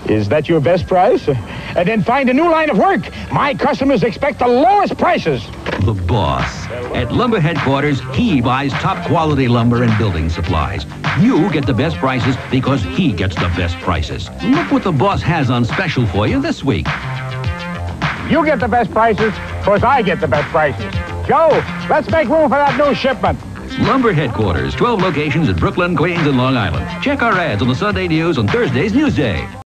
Is that your best price? And then find a new line of work. My customers expect the lowest prices. The boss. At Lumber Headquarters, he buys top quality lumber and building supplies. You get the best prices because he gets the best prices. Look what the boss has on special for you this week. You get the best prices because I get the best prices. Joe, let's make room for that new shipment. Lumber Headquarters, 12 locations in Brooklyn, Queens, and Long Island. Check our ads on the Sunday News on Thursday's Newsday.